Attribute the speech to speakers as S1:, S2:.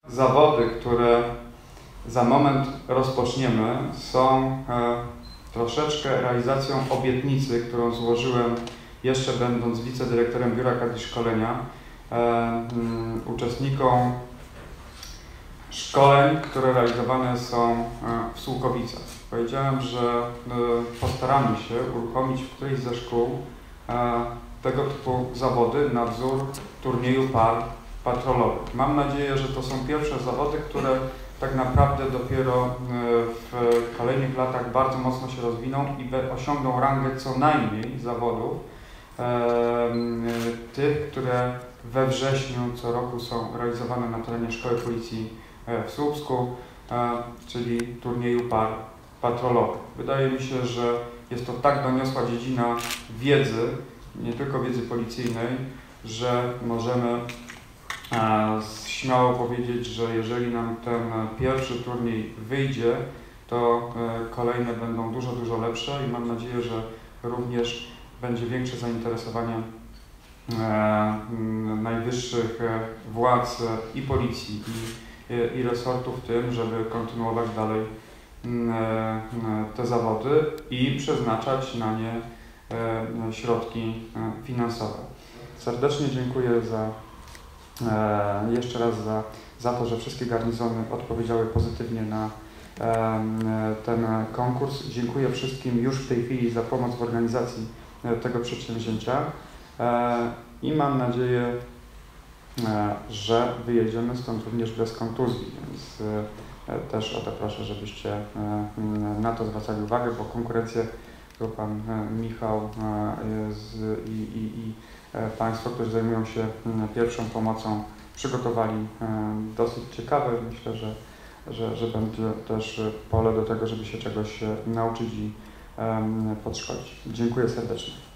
S1: Zawody, które za moment rozpoczniemy, są troszeczkę realizacją obietnicy, którą złożyłem jeszcze będąc wicedyrektorem Biura Kadr i Szkolenia uczestnikom szkoleń, które realizowane są w Sułkowicach. Powiedziałem, że postaramy się uruchomić w którejś ze szkół tego typu zawody na wzór turnieju par patrolowych. Mam nadzieję, że to są pierwsze zawody, które tak naprawdę dopiero w kolejnych latach bardzo mocno się rozwiną i osiągną rangę co najmniej zawodów tych, które we wrześniu co roku są realizowane na terenie Szkoły Policji w Słupsku, czyli turnieju par patrolowych. Wydaje mi się, że jest to tak doniosła dziedzina wiedzy, nie tylko wiedzy policyjnej, że możemy śmiało powiedzieć, że jeżeli nam ten pierwszy turniej wyjdzie, to kolejne będą dużo lepsze i mam nadzieję, że również będzie większe zainteresowanie najwyższych władz i policji, i resortu w tym, żeby kontynuować dalej te zawody i przeznaczać na nie środki finansowe. Serdecznie dziękuję jeszcze raz za to, że wszystkie garnizony odpowiedziały pozytywnie na ten konkurs. Dziękuję wszystkim już w tej chwili za pomoc w organizacji tego przedsięwzięcia i mam nadzieję, że wyjedziemy stąd również bez kontuzji, więc też o to proszę, żebyście na to zwracali uwagę, bo konkurencję, którą Pan Michał i Państwo, którzy zajmują się pierwszą pomocą, przygotowali dosyć ciekawe. Myślę, że będzie też pole do tego, żeby się czegoś nauczyć i podszkolić. Dziękuję serdecznie.